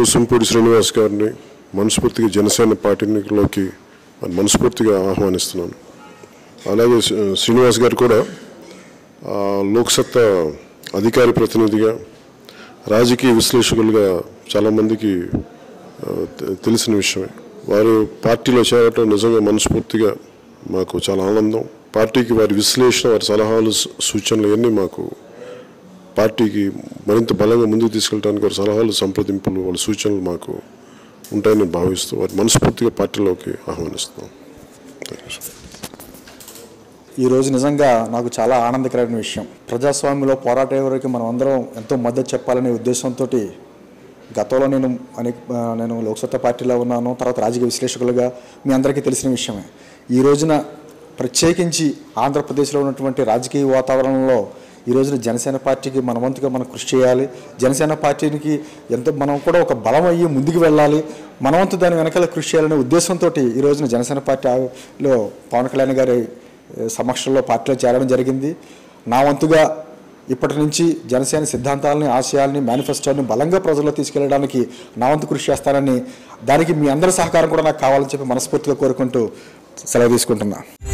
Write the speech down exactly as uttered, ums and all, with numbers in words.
kusampudi Srinivas గారిని మనస్ఫూర్తిగా జనసేన పార్టీలోకి మనస్ఫూర్తిగా ఆహ్వానిస్తున్నాను. అలాగే శ్రీనివాస్ గారు కూడా లోక్సత్తా అధికారి ప్రతినిధిగా రాజకీయ విశ్లేషకులుగా చాలామందికి తెలిసిన విషయమే. వారు పార్టీలో చేరటం నిజంగా మనస్ఫూర్తిగా మాకు చాలా ఆనందం. పార్టీకి వారి విశ్లేషణ, వారి సలహాలు, సూచనలు ఇవన్నీ మాకు పార్టీకి మరింత బలంగా ముందుకు తీసుకెళ్ళడానికి వారి సలహాలు, సంప్రదింపులు, వాళ్ళ సూచనలు మాకు ఉంటాయని భావిస్తూ వారి మనస్ఫూర్తిగా పార్టీలోకి ఆహ్వానిస్తున్నాం. ఈరోజు నిజంగా నాకు చాలా ఆనందకరమైన విషయం. ప్రజాస్వామ్యంలో పోరాటే వరకు మనం అందరం ఎంతో మద్దతు చెప్పాలనే ఉద్దేశంతో గతంలో నేను అనేక నేను లోక్సత్తా పార్టీలో ఉన్నాను, తర్వాత రాజకీయ విశ్లేషకులుగా మీ అందరికీ తెలిసిన విషయమే. ఈ రోజున ప్రత్యేకించి ఆంధ్రప్రదేశ్లో ఉన్నటువంటి రాజకీయ వాతావరణంలో ఈ రోజున జనసేన పార్టీకి మన వంతుగా మనం కృషి చేయాలి. జనసేన పార్టీకి ఎంతో మనం కూడా ఒక బలం అయ్యి ముందుకు వెళ్ళాలి, మన వంతు దాని వెనకాల కృషి చేయాలనే ఉద్దేశంతో ఈ రోజున జనసేన పార్టీలో పవన్ కళ్యాణ్ గారి సమక్షంలో పార్టీలో చేరడం జరిగింది. నా వంతుగా ఇప్పటి నుంచి జనసేన సిద్ధాంతాలని, ఆశయాల్ని, మేనిఫెస్టోని బలంగా ప్రజల్లో తీసుకెళ్లడానికి నా వంతు కృషి చేస్తానని, దానికి మీ అందరి సహకారం కూడా నాకు కావాలని చెప్పి మనస్ఫూర్తిగా కోరుకుంటూ సెలవు తీసుకుంటున్నా.